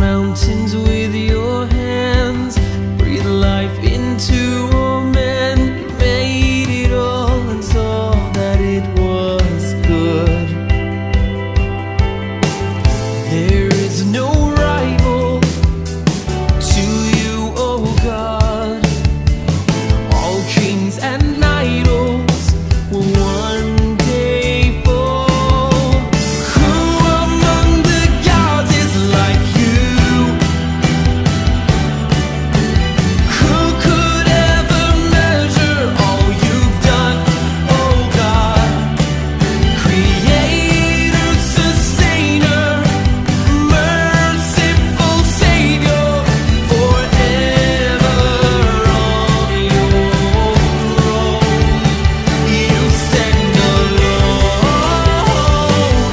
mountains with your hands, breathe life into all men. You made it all and saw that it was good. There is no rival to you, oh God. All kings and idols will one day fall. Who among the gods is like you? Who could ever measure all you've done, oh God? Creator, sustainer, merciful Savior, forever on your throne. You stand alone.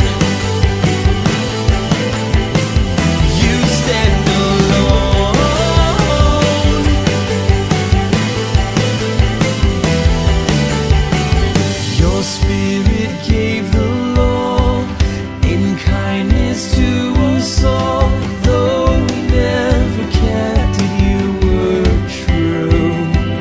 You stand alone. Your spirit gave the law in kindness to us all. Though we never kept it, you were true.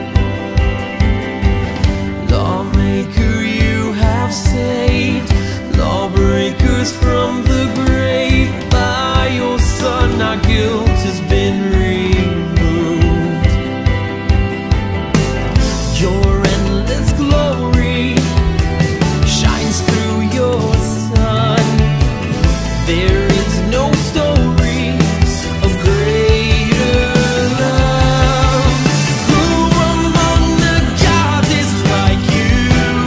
Lawmaker, you have saved lawbreakers from the grave. By your Son, our guilt has been removed. Your endless glory shines through your Son. There is no story of greater love. Who among the gods is like you?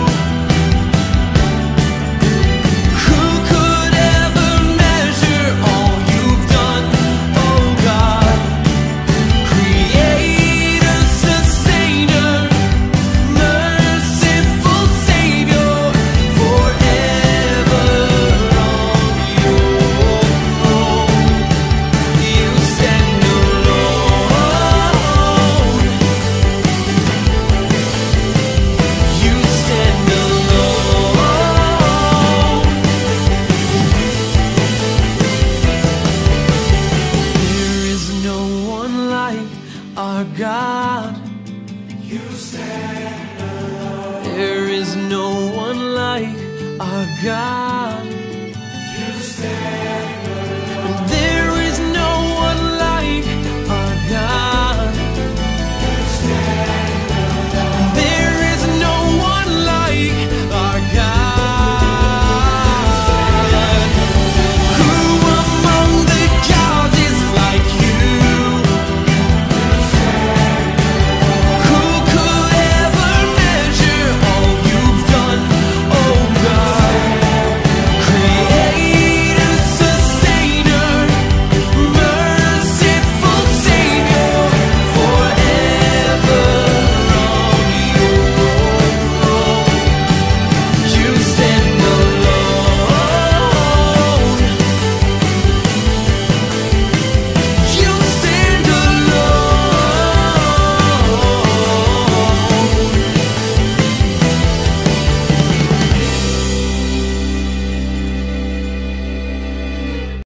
Who could ever measure all you've done, oh God? Creator, sustainer, merciful Savior, forever on your throne. You stand alone. You stand alone. There is no one like our God. You stand alone. There is no one like our God.